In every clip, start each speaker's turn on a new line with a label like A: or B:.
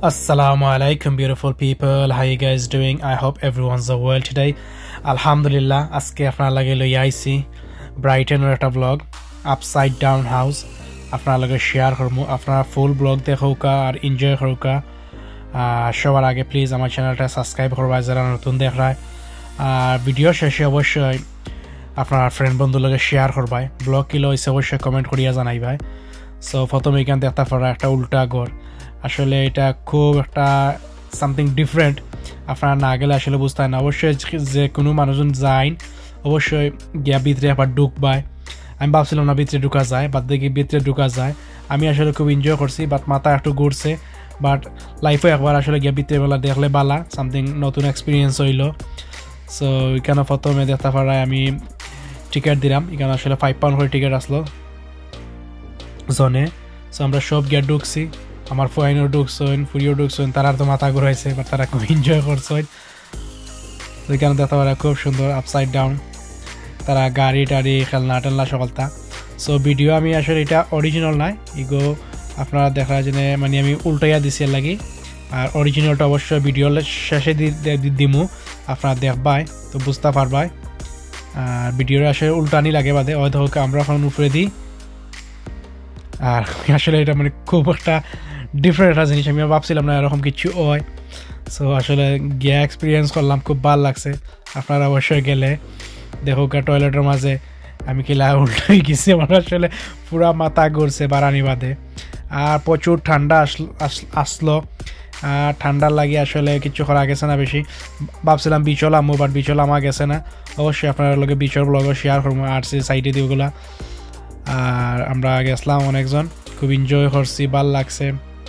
A: Assalamu alaikum beautiful people, how you guys doing? I hope everyone's well today. Alhamdulillah aজকে আপনারা লাগে লই আইছি Brighton এর একটা vlog upside down house আপনারা লাগে শেয়ার করব আপনারা ফুল ব্লগ দেখোকা আর এনজয় করোকা সবার আগে প্লিজ আমার চ্যানেলটা সাবস্ক্রাইব করবা যারা নতুন দেখরায় আর ভিডিও শেষে অবশ্যই আপনার ফ্রেন্ড বন্ধু লাগে শেয়ার করবা ব্লগ কি লইছে অবশ্যই কমেন্ট করিয়া জানাইবা সো প্রথমে এখান দেখতে পারা একটা উল্টা ঘর আসলে এটা খুব একটা সামথিং ডিফারেন্ট আপনারা না গেলে আসলে বুঝতে না অবশ্যই যে কোনো মানুষজন যায় অবশ্যই গিয়া ভিতরে আবার ঢুকবায় আমি ভাবছিলাম না ভিতরে ঢুকা যায় বাট দেখি ভিতরে ঢুকা যায় আমি আসলে খুব এনজয় করছি বাট মাথা একটু ঘুরছে বাট লাইফে একবার আসলে গিয়া ভিতরে বেলা দেখলে বালা সামথিং নতুন এক্সপিরিয়েন্স হইল সো এখানে প্রথমে দেখতে পারায় আমি টিকিট দিলাম এখানে আসলে 5 পাউন্ড করে টিকিট আসলো জনে সো আমরা সব গিয়া ঢুকছি আমার ফোয়াইনও ঢুকছেন ফুরিও ঢুকছেন তারা তো মাথা ঘুরাইছে বাট তারা খুব এনজয় করছেন এখানে দেখতে পারা খুব সুন্দর আপসাইড ডাউন তারা গাড়ি টাড়ি খেলনা টেলনা সকলটা সো ভিডিও আমি আসলে এটা অরিজিনাল নাই ইগো আপনারা দেখার জন্য মানে আমি উল্টাইয়া দিছি লাগি আর অরিজিনালটা অবশ্যই ভিডিও শেষে দিমু আপনারা দেখবাই তো বুঝতে পারবাই আর ভিডিওটা আসলে উল্টানি লাগে বাদে হয়তো আমরা এখন উপরে দিই আর আসলে এটা মানে খুব একটা ডিফারেন্ট একটা জিনিস আমি ভাবছিলাম না এরকম কিছু হয় সো আসলে গিয়া এক্সপিরিয়েন্স করলাম খুব ভালো লাগছে আপনারা অবশ্যই গেলে দেখো টয়লেটের মাঝে আমি কিলা উল্টাই গেছি আমার আসলে পুরা মাথা ঘুরছে বারানি বাদে আর প্রচুর ঠান্ডা আসলো ঠান্ডার লাগে আসলে কিছু করা গেছে না বেশি ভাবছিলাম বিচল আমো বাট বিচল আমা গেছে না অবশ্যই আপনারা লোকে বিচল ব্লগও শেয়ার করবো আর সাইডে দিয়ে ওগুলা আর আমরা গেছিলাম অনেকজন খুব এনজয় করছি ভালো লাগছে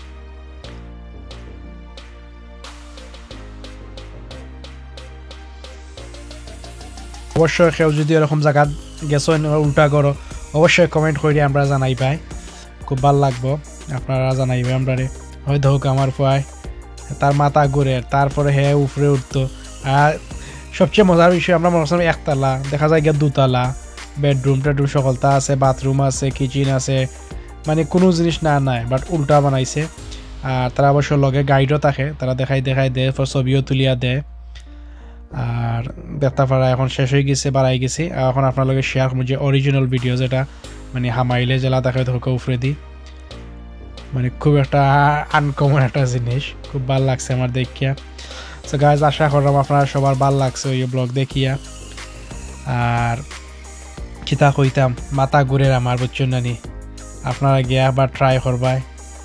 A: অবশ্যই কেউ যদি এরকম জায়গা গেছো উল্টা করো অবশ্যই কমেন্ট করে আমরা জানাই পাই খুব ভালো লাগবো আপনারা জানাইবে আমরা হয়তো হোক আমার পায় তার মাথা ঘুরে তারপরে হে উপরে উঠতো আর সবচেয়ে মজার বিষয় আমরা মনে করছিলাম একতলা দেখা যায় গিয়ে দুতলা বেডরুম টেডরুম সকলটা আছে বাথরুম আছে কিচেন আছে মানে কোনো জিনিস না নাই বাট উল্টা বানাইছে আর তারা অবশ্য লগে গাইডও থাকে তারা দেখাই দেয় ছবিও তুলিয়া দেয় আর দেখতে পারা এখন শেষ হয়ে গেছে বাড়াই গেছি আর এখন আপনার লগে শেয়ার করবো যে অরিজিনাল ভিডিও যেটা মানে হামাইলে জেলা দেখায় ধোকা উফরে দিই মানে খুব একটা আনকমন একটা জিনিস খুব ভালো লাগছে আমার দেখিয়া সো গাইজ আশা করলাম আপনারা সবার ভালো লাগছে ওই ব্লগ দেখিয়া আর কিতা কইতাম মাথা ঘুরে আমার বুঝছেন নানি আপনারা গিয়া আবার ট্রাই করবাই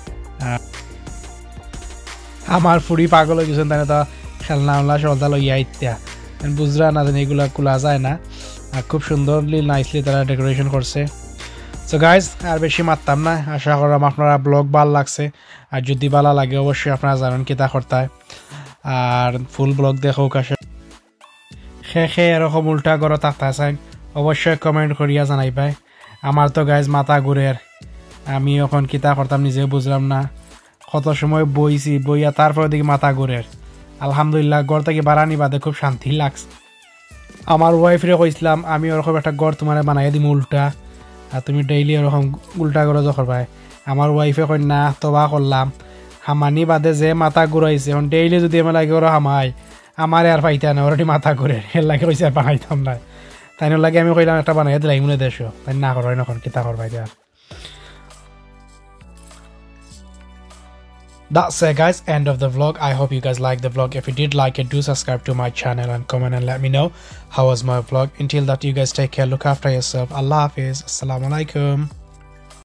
A: আমার ফুড়ি পাগল হয়ে গেছেন তাই তো খেলনা উল্লা সলতা লইয়া ইত্যা বুঝরা না জানি এগুলা খোলা যায় না আর খুব সুন্দরলি নাইসলি তারা ডেকোরেশন করছে সো গাইজ আর বেশি মারতাম না আশা করলাম আপনারা ব্লগ ভালো লাগছে আর যদি ভালো লাগে অবশ্যই আপনারা জানেন কিতা করতে হয় আর ফুল ব্লগ দেখো কাছে খে এরকম উল্টা করে থাকতে চাই অবশ্যই কমেন্ট করিয়া জানাইবাই আমার তো গাইজ মাথা ঘুরে আমি এখন কিতা করতাম নিজে বুঝলাম না কত সময় বইয়া তারপরে দেখি মাথা ঘুরে আলহামদুলিল্লাহ ঘর থেকে বাড়ানি বাদে খুব শান্তি লাগছে আমার ওয়াইফরে কইছিলাম আমি ওরকম একটা ঘর তোমার বানাই দিম উল্টা আর তুমি ডেইলি ওরকম উল্টা করে যখন ভাই আমার ওয়াইফে কই না তবা করলাম হামানি বাদে যে মাথা ঘুরাইছে এখন ডেইলি যদি আমার লাগে ওরা হামাই আমার আর পাইতা না ওরা মাথা ঘুরে এর লাগে কইছে আর বানাইতাম না তাই লাগে আমি কইলাম একটা বানাই দিলাই মনে দেশো তাই না করবাই নখন কিতা করবাই আর That's it guys, end of the vlog. I hope you guys liked the vlog. If you did like it, do subscribe to my channel and comment and let me know how was my vlog. Until that, you guys take care, look after yourself. Allah Hafiz, Assalamu alaikum.